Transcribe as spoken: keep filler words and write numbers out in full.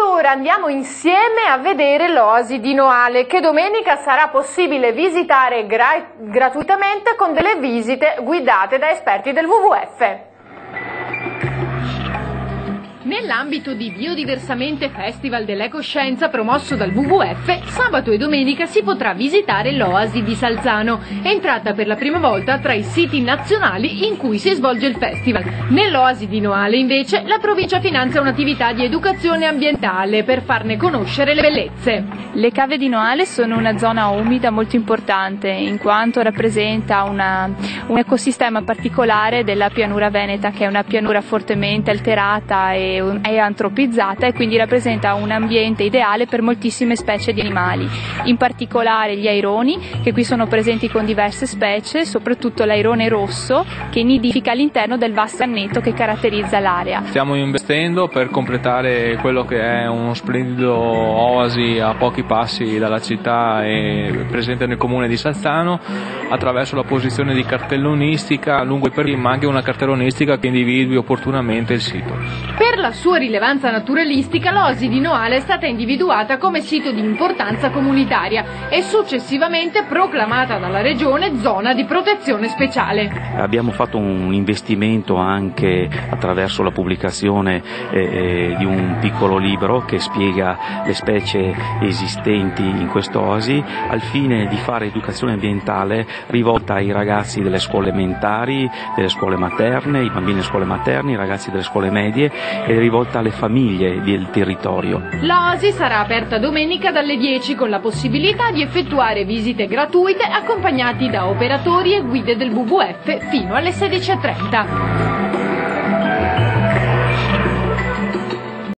Ora andiamo insieme a vedere l'Oasi di Noale, che domenica sarà possibile visitare gra- gratuitamente con delle visite guidate da esperti del W W F. Nell'ambito di Biodiversamente Festival dell'Ecoscienza promosso dal W W F, sabato e domenica si potrà visitare l'Oasi di Salzano, entrata per la prima volta tra i siti nazionali in cui si svolge il festival. Nell'Oasi di Noale, invece, la provincia finanzia un'attività di educazione ambientale per farne conoscere le bellezze. Le cave di Noale sono una zona umida molto importante, in quanto rappresenta una, un ecosistema particolare della pianura veneta, che è una pianura fortemente alterata e è antropizzata e quindi rappresenta un ambiente ideale per moltissime specie di animali, in particolare gli aironi, che qui sono presenti con diverse specie, soprattutto l'airone rosso che nidifica all'interno del vasto anneto che caratterizza l'area. Stiamo investendo per completare quello che è uno splendido oasi a pochi passi dalla città e presente nel comune di Salzano, attraverso la posizione di cartellonistica lungo i percorsi, ma anche una cartellonistica che individui opportunamente il sito. Per la sua rilevanza naturalistica, l'Oasi di Noale è stata individuata come sito di importanza comunitaria e successivamente proclamata dalla Regione zona di protezione speciale. Abbiamo fatto un investimento anche attraverso la pubblicazione eh, di un piccolo libro che spiega le specie esistenti in quest'oasi, al fine di fare educazione ambientale rivolta ai ragazzi delle scuole elementari, delle scuole materne, i bambini delle scuole materne, i ragazzi delle scuole medie, e rivolta alle famiglie del territorio. L'Oasi sarà aperta domenica dalle dieci con la possibilità di effettuare visite gratuite accompagnati da operatori e guide del W W F fino alle sedici e trenta.